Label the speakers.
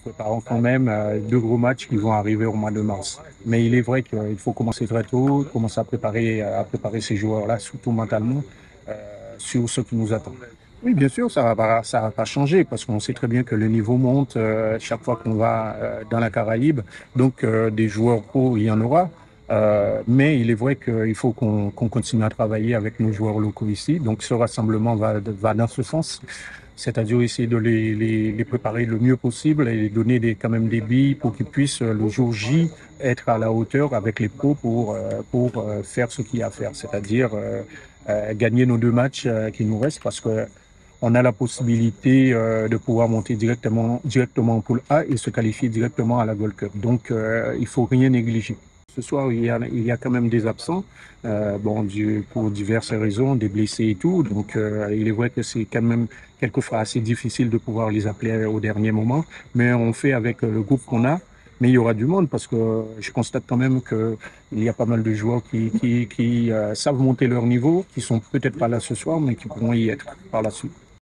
Speaker 1: préparons quand même deux gros matchs qui vont arriver au mois de mars. Mais il est vrai qu'il faut commencer très tôt, commencer à préparer ces joueurs-là, surtout mentalement, sur ce qui nous attend. Oui, bien sûr, ça va pas changer parce qu'on sait très bien que le niveau monte chaque fois qu'on va dans la Caraïbe. Donc, des joueurs pro, il y en aura. Mais il est vrai qu'il faut qu'on continue à travailler avec nos joueurs locaux ici. Donc, ce rassemblement va dans ce sens, c'est-à-dire essayer de les préparer le mieux possible et donner quand même des billes pour qu'ils puissent le jour J être à la hauteur avec les pros pour faire ce qu'il y a à faire, c'est-à-dire gagner nos deux matchs qui nous restent parce que on a la possibilité de pouvoir monter directement en poule A et se qualifier directement à la Gold Cup. Donc, il faut rien négliger. Ce soir, il y a quand même des absents, pour diverses raisons, des blessés et tout. Donc, il est vrai que c'est quand même quelquefois assez difficile de pouvoir les appeler au dernier moment. Mais on fait avec le groupe qu'on a. Mais il y aura du monde parce que je constate quand même qu'il y a pas mal de joueurs qui savent monter leur niveau, qui sont peut-être pas là ce soir, mais qui pourront y être par la suite.